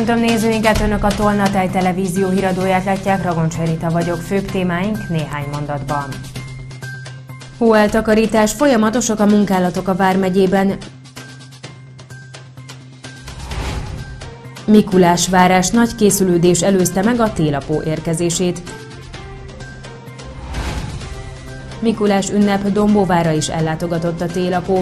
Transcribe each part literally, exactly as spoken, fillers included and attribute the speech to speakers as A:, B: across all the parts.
A: Köszöntöm nézőinket, Önök a Tolnatej televízió híradóját látják, Ragoncs Rita vagyok, főbb témáink néhány mondatban. Hóeltakarítás, folyamatosak a munkálatok a vármegyében. Mikulásvárás, nagy készülődés előzte meg a télapó érkezését. Mikulás ünnep, Dombóvárra is ellátogatott a télapó.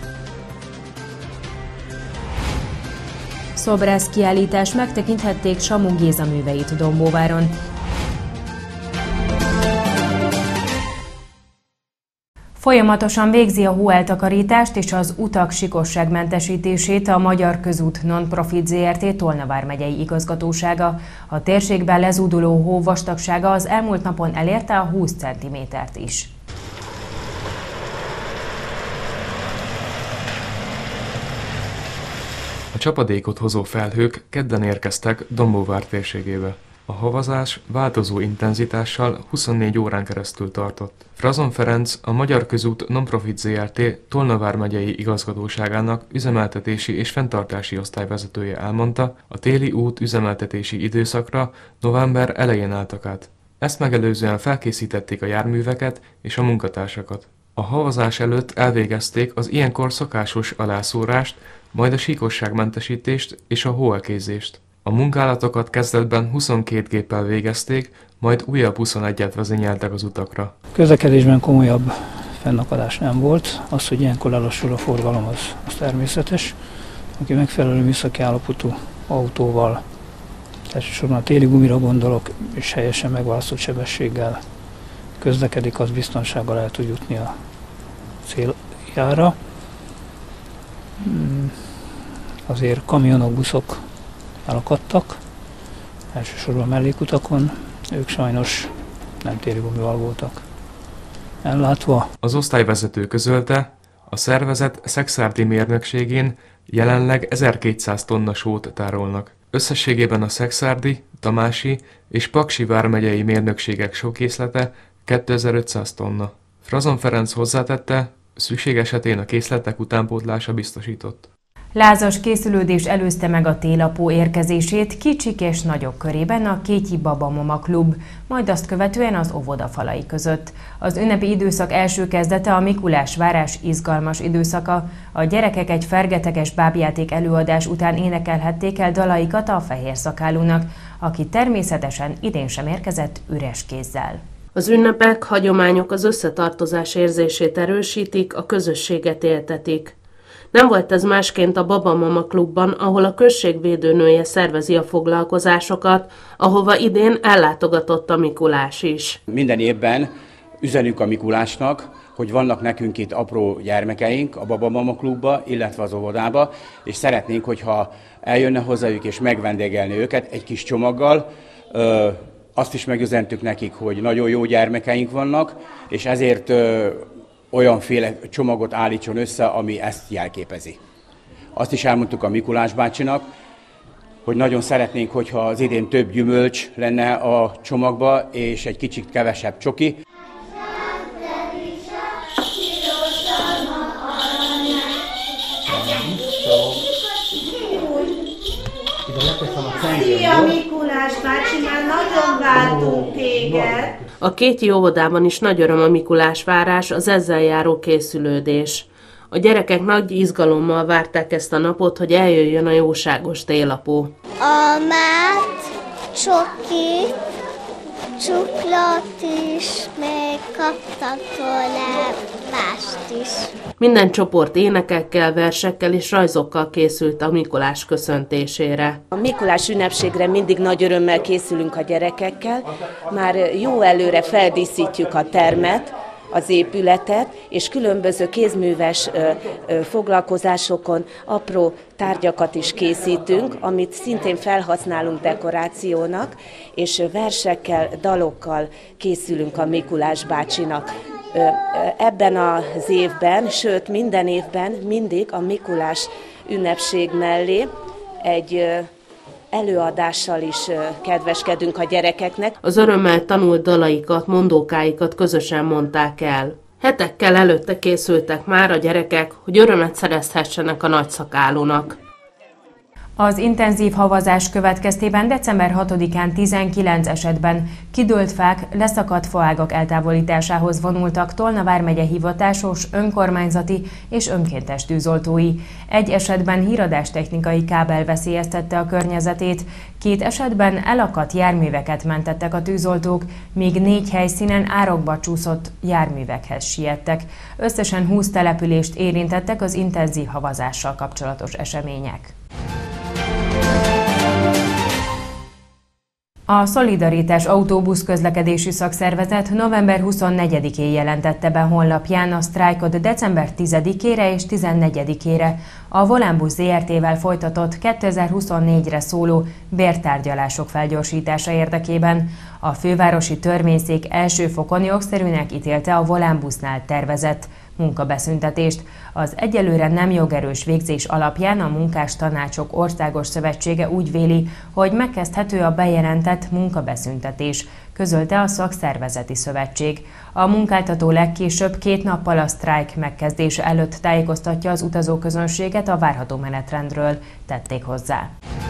A: Szobrász kiállítás, megtekinthették Samu Géza műveit Dombóváron. Folyamatosan végzi a hóeltakarítást és az utak sikosságmentesítését a Magyar Közút Non-Profit zé er té Tolna vármegyei igazgatósága. A térségben lezúduló hó vastagsága az elmúlt napon elérte a húsz centimétert is.
B: A csapadékot hozó felhők kedden érkeztek Dombóvár térségébe. A havazás változó intenzitással huszonnégy órán keresztül tartott. Frazon Ferenc, a Magyar Közút Non-Profit zé er té Tolna vármegyei igazgatóságának üzemeltetési és fenntartási osztályvezetője elmondta, a téli út üzemeltetési időszakra november elején álltak át. Ezt megelőzően felkészítették a járműveket és a munkatársakat. A havazás előtt elvégezték az ilyenkor szokásos alászórást, majd a síkosságmentesítést és a hóekézést. A munkálatokat kezdetben huszonkét géppel végezték, majd újabb huszonegyet vezényeltek az utakra.
C: Közlekedésben komolyabb fennakadás nem volt. Az, hogy ilyenkor lelassul a forgalom, az, az természetes. Aki megfelelő műszaki állapotú autóval, elsősorban a téli gumira gondolok, és helyesen megválasztott sebességgel közlekedik, az biztonsággal el tud jutni a céljára. Azért kamionok, buszok elakadtak, elsősorban mellékutakon, ők sajnos nem téli gumival voltak ellátva.
B: Az osztályvezető közölte, a szervezet szekszárdi mérnökségén jelenleg ezerkétszáz tonna sót tárolnak. Összességében a szekszárdi, tamási és paksi vármegyei mérnökségek sókészlete kétezer-ötszáz tonna. Frazon Ferenc hozzátette, szükség esetén a készletek utánpótlása biztosított.
A: Lázas készülődés előzte meg a télapó érkezését kicsik és nagyok körében a Kétyi Baba Mama Klub, majd azt követően az óvoda falai között. Az ünnepi időszak első kezdete a Mikulásvárás izgalmas időszaka. A gyerekek egy fergeteges bábjáték előadás után énekelhették el dalaikat a fehér szakálúnak, aki természetesen idén sem érkezett üres kézzel.
D: Az ünnepek, hagyományok az összetartozás érzését erősítik, a közösséget éltetik. Nem volt ez másként a Baba Mama Klubban, ahol a község védőnője szervezi a foglalkozásokat, ahova idén ellátogatott a Mikulás is.
E: Minden évben üzenünk a Mikulásnak, hogy vannak nekünk itt apró gyermekeink a Baba Mama Klubba, illetve az óvodába, és szeretnénk, hogyha eljönne hozzájuk és megvendégelni őket egy kis csomaggal. Ö, azt is megüzentük nekik, hogy nagyon jó gyermekeink vannak, és ezért ö, olyanféle csomagot állítson össze, ami ezt jelképezi. Azt is elmondtuk a Mikulás bácsinak, hogy nagyon szeretnénk, hogyha az idén több gyümölcs lenne a csomagba, és egy kicsit kevesebb csoki.
F: Szia Mikulás bácsi, már nagyon vártunk téged!
D: A Kétyi óvodában is nagy öröm a Mikulásvárás, az ezzel járó készülődés. A gyerekek nagy izgalommal várták ezt a napot, hogy eljöjjön a jóságos télapó.
G: Almát, csokit, cukrot is, még kaptak tőle mást is.
D: Minden csoport énekekkel, versekkel és rajzokkal készült a Mikulás köszöntésére.
H: A Mikulás ünnepségre mindig nagy örömmel készülünk a gyerekekkel. Már jó előre feldíszítjük a termet, az épületet, és különböző kézműves ö, ö, foglalkozásokon apró tárgyakat is készítünk, amit szintén felhasználunk dekorációnak, és versekkel, dalokkal készülünk a Mikulás bácsinak. Ebben az évben, sőt minden évben mindig a Mikulás ünnepség mellé egy előadással is kedveskedünk a gyerekeknek.
D: Az örömmel tanult dalaikat, mondókáikat közösen mondták el. Hetekkel előtte készültek már a gyerekek, hogy örömet szerezhessenek a nagyszakálónak.
A: Az intenzív havazás következtében december hatodikán tizenkilenc esetben kidőlt fák, leszakadt faágak eltávolításához vonultak Tolna vármegye hivatásos, önkormányzati és önkéntes tűzoltói. Egy esetben híradástechnikai kábel veszélyeztette a környezetét, két esetben elakadt járműveket mentettek a tűzoltók, míg négy helyszínen árokba csúszott járművekhez siettek. Összesen húsz települést érintettek az intenzív havazással kapcsolatos események. A Szolidaritás autóbusz közlekedési szakszervezet november huszonnegyedikén jelentette be honlapján a sztrájkot december tizedikére és tizennegyedikére a Volánbusz zé er té-vel folytatott kétezer-huszonnégyre szóló bértárgyalások felgyorsítása érdekében. A fővárosi törvényszék első fokon jogszerűnek ítélte a Volánbusznál tervezett munkabeszüntetést. Az egyelőre nem jogerős végzés alapján a Munkás Tanácsok Országos Szövetsége úgy véli, hogy megkezdhető a bejelentett munkabeszüntetés, közölte a szakszervezeti szövetség. A munkáltató legkésőbb két nappal a sztrájk megkezdése előtt tájékoztatja az utazóközönséget a várható menetrendről, tették hozzá.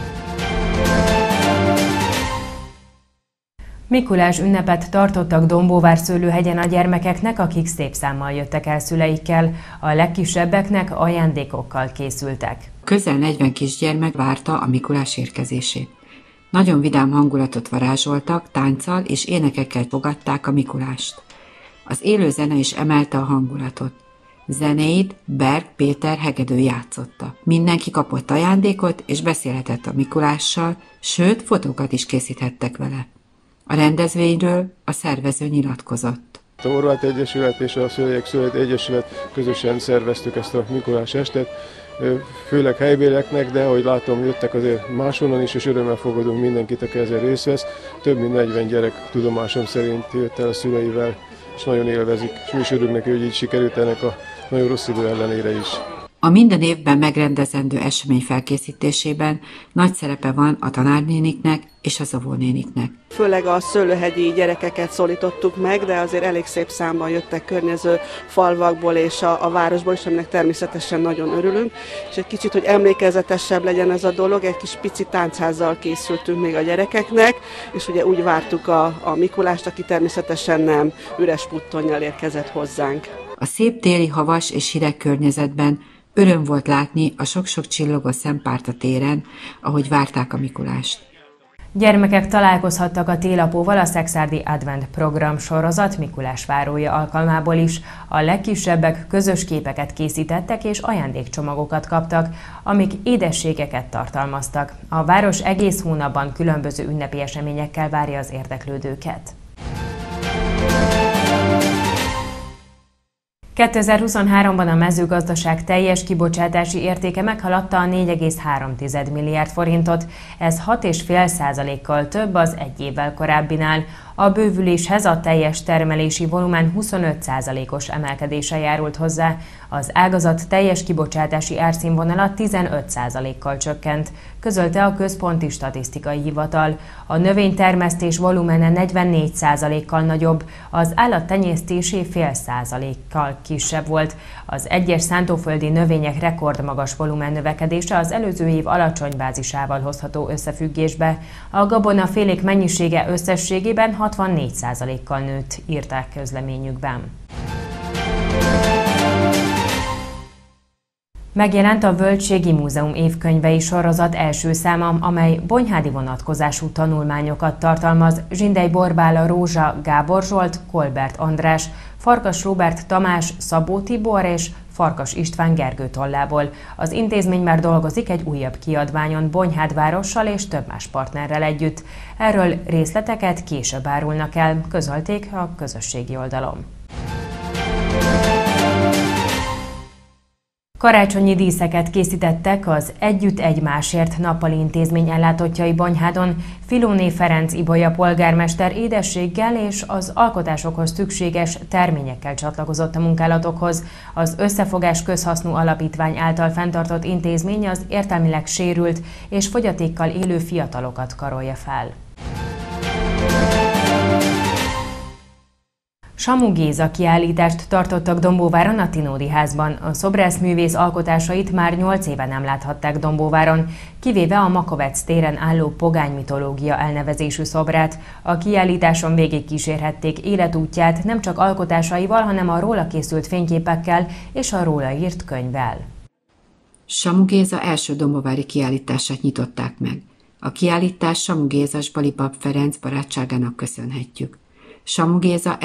A: Mikulás ünnepet tartottak Dombóvár-Szőlőhegyen a gyermekeknek, akik szép számmal jöttek el szüleikkel, a legkisebbeknek ajándékokkal készültek.
I: Közel negyven kisgyermek várta a Mikulás érkezését. Nagyon vidám hangulatot varázsoltak, tánccal és énekekkel fogadták a Mikulást. Az élő zene is emelte a hangulatot. Zenéit Berg Péter hegedű játszotta. Mindenki kapott ajándékot és beszélhetett a Mikulással, sőt, fotókat is készíthettek vele. A rendezvényről a szervező nyilatkozott.
J: A Horváth Egyesület és a Szülők Szülőt Egyesület közösen szerveztük ezt a Mikulás estet, főleg helybélieknek, de ahogy látom, jöttek azért máshonnan is, és örömmel fogadunk mindenkit, aki ezzel részt vesz. Több mint negyven gyerek tudomásom szerint jött el a szüleivel, és nagyon élvezik, és mi is örülünk neki, hogy így sikerült ennek a nagyon rossz idő ellenére is.
I: A minden évben megrendezendő esemény felkészítésében nagy szerepe van a tanárnéniknek és az óvónéniknek.
K: Főleg a szőlőhegyi gyerekeket szólítottuk meg, de azért elég szép számban jöttek környező falvakból és a, a városból is, aminek természetesen nagyon örülünk. És egy kicsit, hogy emlékezetesebb legyen ez a dolog, egy kis pici táncházzal készültünk még a gyerekeknek, és ugye úgy vártuk a, a Mikulást, aki természetesen nem üres puttonnyal érkezett hozzánk.
I: A szép téli, havas és hideg környezetben öröm volt látni a sok-sok csillogó szempárt a téren, ahogy várták a Mikulást.
A: Gyermekek találkozhattak a télapóval a Szekszárdi Advent program sorozat Mikulás várója alkalmából is. A legkisebbek közös képeket készítettek és ajándékcsomagokat kaptak, amik édességeket tartalmaztak. A város egész hónapban különböző ünnepi eseményekkel várja az érdeklődőket. kétezer-huszonháromban a mezőgazdaság teljes kibocsátási értéke meghaladta a négy egész három milliárd forintot, ez hat egész öt százalékkal több az egy évvel korábbinál. A bővüléshez a teljes termelési volumen huszonöt százalékos emelkedése járult hozzá, az ágazat teljes kibocsátási árszínvonala tizenöt százalékkal csökkent, közölte a Központi Statisztikai Hivatal. A növénytermesztés volumene negyvennégy százalékkal nagyobb, az állattenyésztésé fél százalékkal kisebb volt. Az egyes szántóföldi növények rekordmagas volumen növekedése az előző év alacsony bázisával hozható összefüggésbe. A gabonafélék mennyisége összességében hatvannégy százalékkal nőtt, írták közleményükben. Megjelent a Völgységi Múzeum évkönyvei sorozat első száma, amely bonyhádi vonatkozású tanulmányokat tartalmaz Zsindely Borbála Rózsa, Gábor Zsolt, Kolbert András, Farkas Róbert Tamás, Szabó Tibor és Farkas István Gergő tollából. Az intézmény már dolgozik egy újabb kiadványon Bonyhád várossal és több más partnerrel együtt. Erről részleteket később árulnak el, közölték a közösségi oldalon. Karácsonyi díszeket készítettek az Együtt Egymásért nappali intézmény ellátottjai Bonyhádon. Filóné Ferenc Ibolya polgármester édességgel és az alkotásokhoz szükséges terményekkel csatlakozott a munkálatokhoz. Az Összefogás Közhasznú Alapítvány által fenntartott intézmény az értelmileg sérült és fogyatékkal élő fiatalokat karolja fel. Samu Géza kiállítást tartottak Dombóváron a Tinódi házban. A szobrászművész alkotásait már nyolc éve nem láthatták Dombóváron, kivéve a Makovec téren álló Pogány mitológia elnevezésű szobrát. A kiállításon végigkísérhették életútját nem csak alkotásaival, hanem a róla készült fényképekkel és a róla írt könyvvel.
I: Samu Géza első dombovári kiállítását nyitották meg. A kiállítás Samu Géza s Bali pap Ferenc barátságának köszönhetjük. Samu Géza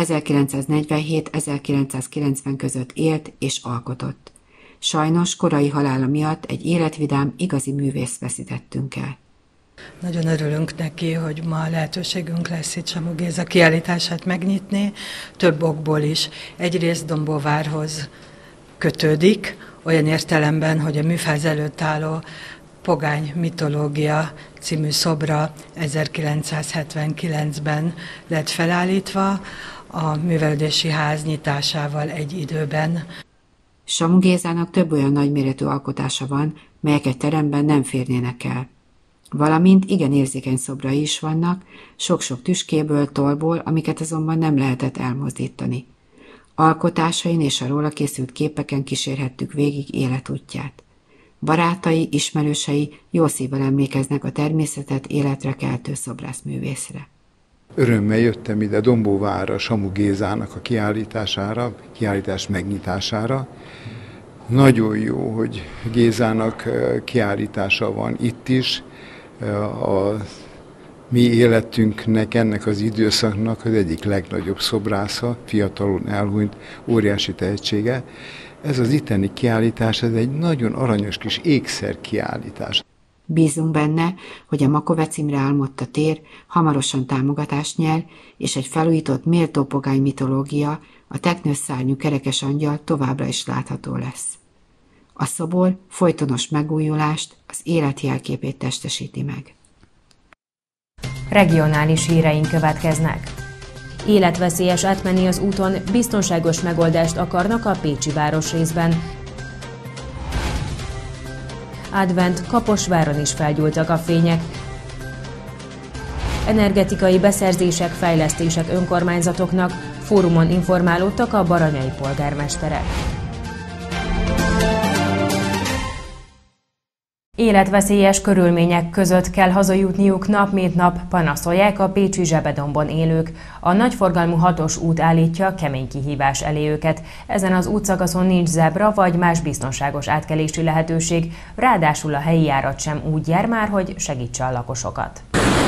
I: ezerkilencszáznegyvenhét-ezerkilencszázkilencven között élt és alkotott. Sajnos korai halála miatt egy életvidám, igazi művészt veszítettünk el.
L: Nagyon örülünk neki, hogy ma lehetőségünk lesz itt Samu Géza kiállítását megnyitni, több okból is. Egyrészt Dombóvárhoz kötődik, olyan értelemben, hogy a műfáz előtt álló Pogány mitológia című szobra ezerkilencszázhetvenkilencben lett felállítva, a művelődési ház nyitásával egy időben.
I: Samu Gézának több olyan nagyméretű alkotása van, melyek egy teremben nem férnének el. Valamint igen érzékeny szobrai is vannak, sok-sok tüskéből, tollból, amiket azonban nem lehetett elmozdítani. Alkotásain és a róla készült képeken kísérhettük végig életútját. Barátai, ismerősei jó szívvel emlékeznek a természetet életre keltő szobrászművészre.
M: Örömmel jöttem ide Dombóvárra Samu Gézának a kiállítására, kiállítás megnyitására. Nagyon jó, hogy Gézának kiállítása van itt is. A mi életünknek, ennek az időszaknak az egyik legnagyobb szobrásza, fiatalon elhunyt, óriási tehetsége. Ez az itteni kiállítás, ez egy nagyon aranyos kis ékszer kiállítás.
I: Bízunk benne, hogy a Makovec Imre álmodta tér hamarosan támogatást nyer, és egy felújított méltó pogány mitológia, a teknőszárnyú kerekes angyal továbbra is látható lesz. A szobor folytonos megújulást, az élet jelképét testesíti meg.
A: Regionális híreink következnek. Életveszélyes átmenni az úton, biztonságos megoldást akarnak a pécsi városrészben. Advent, Kaposváron is felgyúltak a fények. Energetikai beszerzések, fejlesztések önkormányzatoknak, fórumon informálódtak a baranyai polgármesterek. Életveszélyes körülmények között kell hazajutniuk nap mint nap, panaszolják a pécsi Zsebedombon élők. A nagyforgalmú hatos út állítja kemény kihívás elé őket. Ezen az útszakaszon nincs zebra vagy más biztonságos átkelési lehetőség, ráadásul a helyi járat sem úgy jár már, hogy segítse a lakosokat.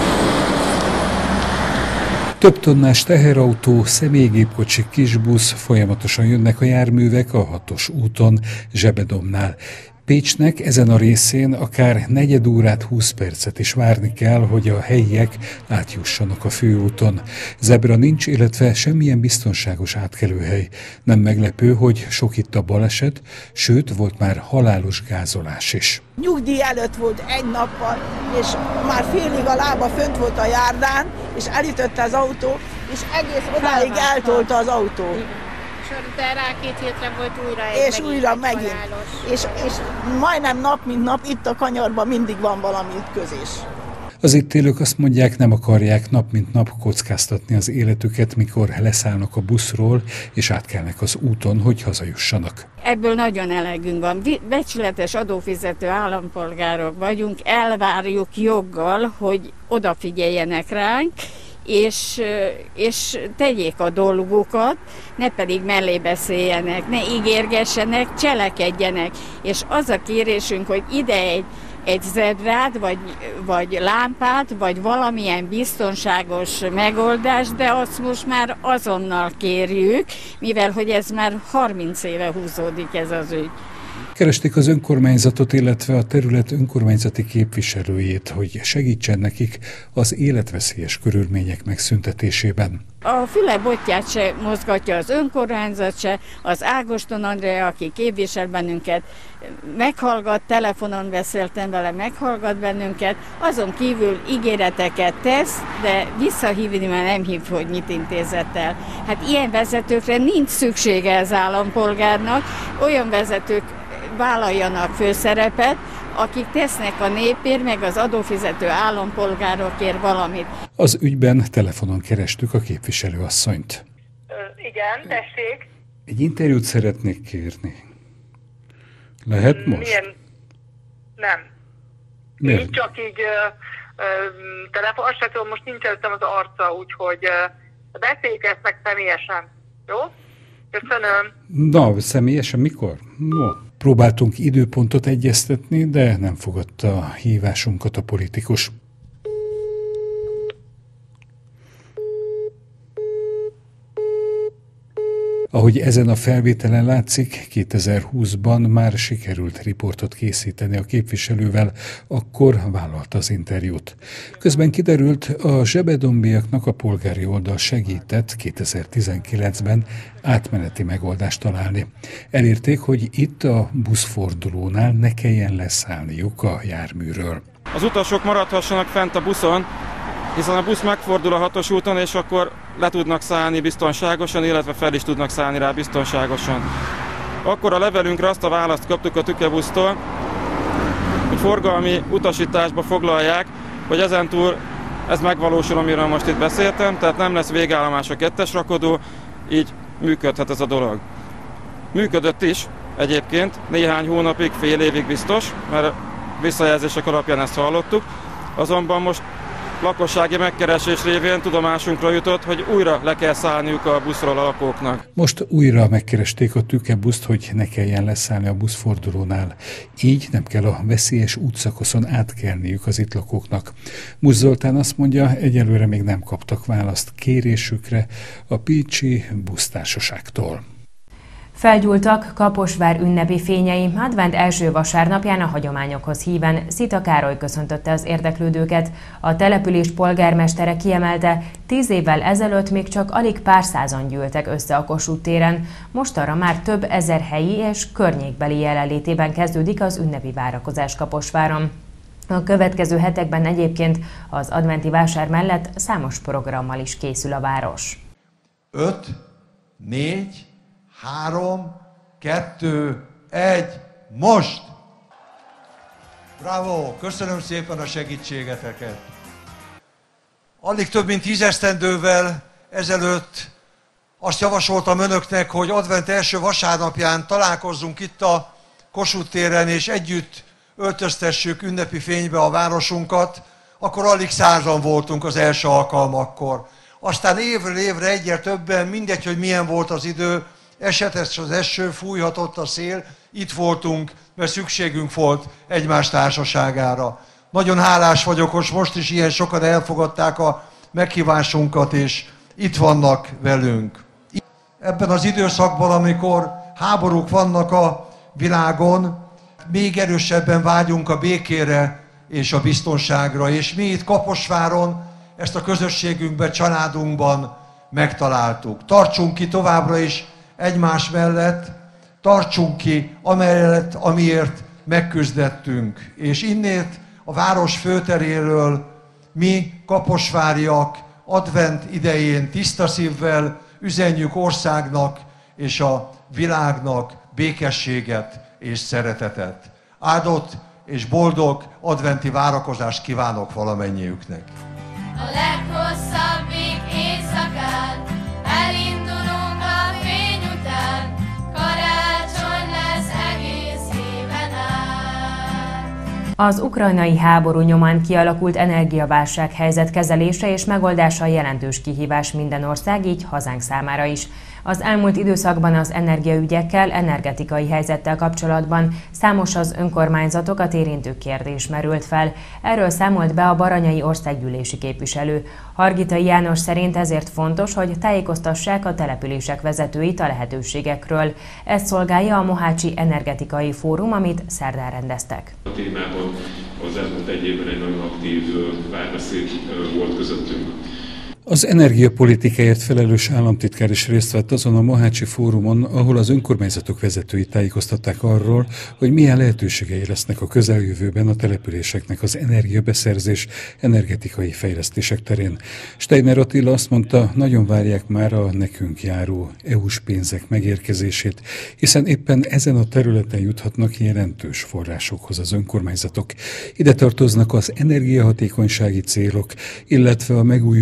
N: Több tonnás teherautó, személygépkocsi, kisbusz, folyamatosan jönnek a járművek a hatos úton Zsebedomnál. Pécsnek ezen a részén akár negyed órát, húsz percet is várni kell, hogy a helyiek átjussanak a főúton. Zebra nincs, illetve semmilyen biztonságos átkelőhely. Nem meglepő, hogy sok itt a baleset, sőt, volt már halálos gázolás is.
O: Nyugdíj előtt volt egy nappal, és már félig a lába fönt volt a járdán, és elütötte az autó, és egész odáig eltolta az autó.
P: De rá két hétre volt újra egy
O: És megint újra megint. És, és majdnem nap mint nap itt a kanyarban mindig van valami ütközés.
N: Az itt élők azt mondják, nem akarják nap mint nap kockáztatni az életüket, mikor leszállnak a buszról és átkelnek az úton, hogy hazajussanak.
Q: Ebből nagyon elegünk van. Becsületes adófizető állampolgárok vagyunk, elvárjuk joggal, hogy odafigyeljenek ránk, És, és tegyék a dolgukat, ne pedig mellé beszéljenek, ne ígérgessenek, cselekedjenek. És az a kérésünk, hogy ide egy, egy zebrát, vagy, vagy lámpát, vagy valamilyen biztonságos megoldást, de azt most már azonnal kérjük, mivel hogy ez már harminc éve húzódik ez az ügy.
N: Keresték az önkormányzatot, illetve a terület önkormányzati képviselőjét, hogy segítsen nekik az életveszélyes körülmények megszüntetésében.
Q: A füle botját se mozgatja az önkormányzat se, az Ágoston Andrea, aki képvisel bennünket, meghallgat, telefonon beszéltem vele, meghallgat bennünket, azon kívül ígéreteket tesz, de visszahívni már nem hív, hogy mit intézett el. Hát ilyen vezetőkre nincs szüksége az állampolgárnak, olyan vezetők vállaljanak főszerepet, akik tesznek a népért, meg az adófizető állampolgárokért valamit.
N: Az ügyben telefonon kerestük a képviselőasszonyt.
R: Igen, tessék.
N: Egy interjút szeretnék kérni. Lehet most?
R: Milyen? Nem.
N: Miért?
R: Így csak így telefon, azt sem tudom, most nincs előttem az arca, úgyhogy uh, beszéljük ezt meg személyesen. Jó? Köszönöm.
N: Na, személyesen mikor? No. Próbáltunk időpontot egyeztetni, de nem fogadta a hívásunkat a politikus. Ahogy ezen a felvételen látszik, kétezer-húszban már sikerült riportot készíteni a képviselővel, akkor vállalta az interjút. Közben kiderült, a zsebedombiaknak a polgári oldal segített kétezer-tizenkilencben átmeneti megoldást találni. Elérték, hogy itt a buszfordulónál ne kelljen leszállniuk a járműről.
S: Az utasok maradhassanak fent a buszon, hiszen a busz megfordul a hatos úton, és akkor le tudnak szállni biztonságosan, illetve fel is tudnak szállni rá biztonságosan. Akkor a levelünkre azt a választ kaptuk a tükebusztól, hogy forgalmi utasításba foglalják, hogy ezentúl ez megvalósul, amiről most itt beszéltem, tehát nem lesz végállomás a kettes rakodó, így működhet ez a dolog. Működött is egyébként, néhány hónapig, fél évig biztos, mert visszajelzések alapján ezt hallottuk, azonban most lakossági megkeresés révén tudomásunkra jutott, hogy újra le kell szállniuk a buszról a lakóknak.
N: Most újra megkeresték a tükebuszt, hogy ne kelljen leszállni a buszfordulónál. Így nem kell a veszélyes útszakaszon átkelniük az itt lakóknak. Musz Zoltán azt mondja, egyelőre még nem kaptak választ kérésükre a pécsi busztársaságtól.
A: Felgyúltak Kaposvár ünnepi fényei. Advent első vasárnapján a hagyományokhoz híven Szita Károly köszöntötte az érdeklődőket. A település polgármestere kiemelte, tíz évvel ezelőtt még csak alig pár százan gyűltek össze a Kossuth téren. Mostanra már több ezer helyi és környékbeli jelenlétében kezdődik az ünnepi várakozás Kaposváron. A következő hetekben egyébként az adventi vásár mellett számos programmal is készül a város.
T: öt, négy, három, kettő, egy, most! Bravo! Köszönöm szépen a segítségeteket! Alig több mint tíz esztendővel ezelőtt azt javasoltam önöknek, hogy advent első vasárnapján találkozzunk itt a Kossuth téren, és együtt öltöztessük ünnepi fénybe a városunkat, akkor alig százan voltunk az első alkalmakkor. Aztán évről évre egyre többen, mindegy, hogy milyen volt az idő, esett az eső, fújhatott a szél, itt voltunk, mert szükségünk volt egymás társaságára. Nagyon hálás vagyok, hogy most is ilyen sokan elfogadták a meghívásunkat, és itt vannak velünk. Ebben az időszakban, amikor háborúk vannak a világon, még erősebben vágyunk a békére és a biztonságra, és mi itt Kaposváron ezt a közösségünkben, családunkban megtaláltuk. Tartsunk ki továbbra is egymás mellett, tartsunk ki amellett, amiért megküzdettünk. És innét a város főteréről mi, kaposváriak, advent idején tiszta szívvel üzenjük országnak és a világnak békességet és szeretetet. Áldott és boldog adventi várakozást kívánok valamennyiüknek.
U: A leghosszabbik éjszakán elindulunk a fény után, karácsony lesz egész éven át.
A: Az ukrajnai háború nyomán kialakult energiaválság helyzet kezelése és megoldása jelentős kihívás minden ország, így hazánk számára is. Az elmúlt időszakban az energiaügyekkel, energetikai helyzettel kapcsolatban számos az önkormányzatokat érintő kérdés merült fel. Erről számolt be a baranyai országgyűlési képviselő. Hargitai János szerint ezért fontos, hogy tájékoztassák a települések vezetőit a lehetőségekről. Ezt szolgálja a Mohácsi Energetikai Fórum, amit szerdán rendeztek.
V: A témában az elmúlt egy évben egy nagyon aktív párbeszéd volt közöttünk.
N: Az energiapolitikáért felelős államtitkár is részt vett azon a Mohácsi Fórumon, ahol az önkormányzatok vezetői tájékoztatták arról, hogy milyen lehetőségei lesznek a közeljövőben a településeknek az energiabeszerzés, energetikai fejlesztések terén. Steiner Attila azt mondta, nagyon várják már a nekünk járó é u-s pénzek megérkezését, hiszen éppen ezen a területen juthatnak jelentős forrásokhoz az önkormányzatok. Ide tartoznak az energiahatékonysági célok, illetve a megújuló energia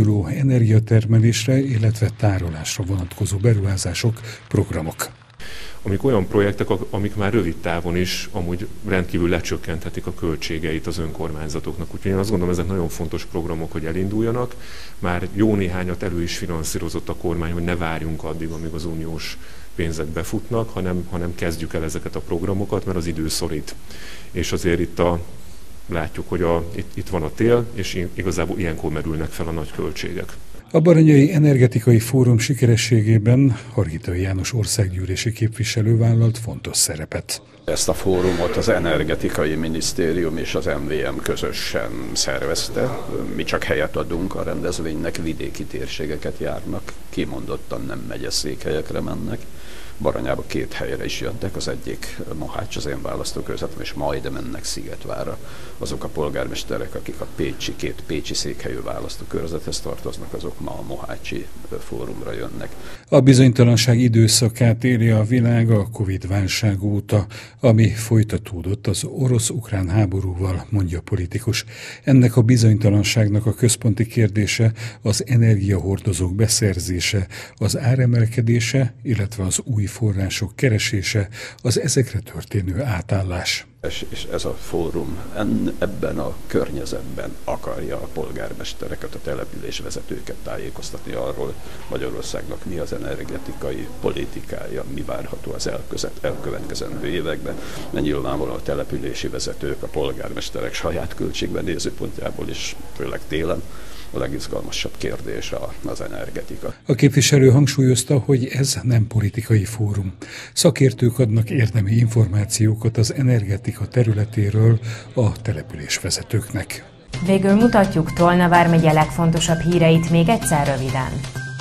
N: energiatermelésre, illetve tárolásra vonatkozó beruházások, programok.
V: Amik olyan projektek, amik már rövid távon is amúgy rendkívül lecsökkenthetik a költségeit az önkormányzatoknak. Úgyhogy én azt gondolom, ezek nagyon fontos programok, hogy elinduljanak. Már jó néhányat elő is finanszírozott a kormány, hogy ne várjunk addig, amíg az uniós pénzek befutnak, hanem, hanem kezdjük el ezeket a programokat, mert az idő szorít. És azért itt a, látjuk, hogy a, itt, itt van a tél, és igazából ilyenkor merülnek fel a nagy költségek.
N: A Baranyai Energetikai Fórum sikerességében Hargitai János országgyűlési képviselő vállalt fontos szerepet.
B: Ezt a fórumot az Energetikai Minisztérium és az em vé em közösen szervezte. Mi csak helyet adunk a rendezvénynek, vidéki térségeket járnak, kimondottan nem megyeszékhelyekre mennek. Baranyába két helyre is jöttek, az egyik Mohács, az én választókörzetem, és majd mennek Szigetvárra azok a polgármesterek, akik a pécsi, két pécsi székhelyű választókörzethez tartoznak, azok ma a mohácsi fórumra jönnek.
N: A bizonytalanság időszakát éli a világ a Covid-válság óta, ami folytatódott az orosz-ukrán háborúval, mondja a politikus. Ennek a bizonytalanságnak a központi kérdése az energiahordozók beszerzése, az áremelkedése, illetve az új források keresése, az ezekre történő átállás.
B: És ez a fórum ebben a környezetben akarja a polgármestereket, a településvezetőket tájékoztatni arról, Magyarországnak mi az energetikai politikája, mi várható az elkövetkezendő években, mert nyilvánvalóan a települési vezetők, a polgármesterek saját költségben nézőpontjából is, főleg télen, a legizgalmasabb kérdés az energetika.
N: A képviselő hangsúlyozta, hogy ez nem politikai fórum. Szakértők adnak érdemi információkat az energetika területéről a településvezetőknek.
A: Végül mutatjuk Tolna vármegye legfontosabb híreit még egyszer röviden.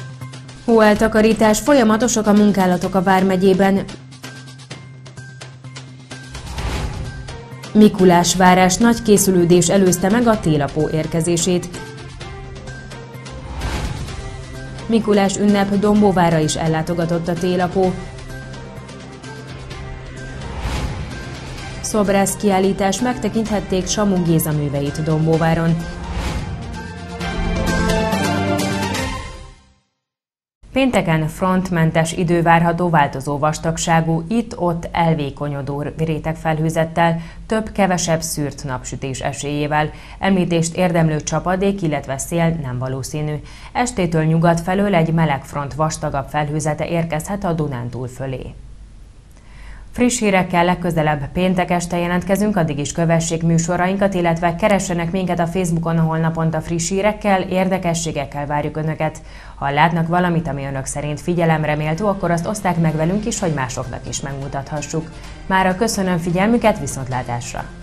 A: Hóeltakarítás, folyamatosak a munkálatok a vármegyében. Mikulásvárás, nagy készülődés előzte meg a télapó érkezését. Mikulás ünnep, Dombóvárra is ellátogatott a télapó. Szobrász kiállítás, megtekinthették Samu Géza műveit Dombóváron. Pénteken frontmentes idő várható, változó vastagságú, itt-ott elvékonyodó rétegfelhőzettel, több-kevesebb szűrt napsütés esélyével. Említést érdemlő csapadék, illetve szél nem valószínű. Estétől nyugat felől egy meleg front vastagabb felhőzete érkezhet a Dunántúl fölé. Friss hírekkel legközelebb péntek este jelentkezünk, addig is kövessék műsorainkat, illetve keressenek minket a Facebookon, ahol naponta friss hírekkel, érdekességekkel várjuk Önöket. Ha látnak valamit, ami Önök szerint figyelemre méltó, akkor azt oszták meg velünk is, hogy másoknak is megmutathassuk. Mára köszönöm figyelmüket, viszontlátásra!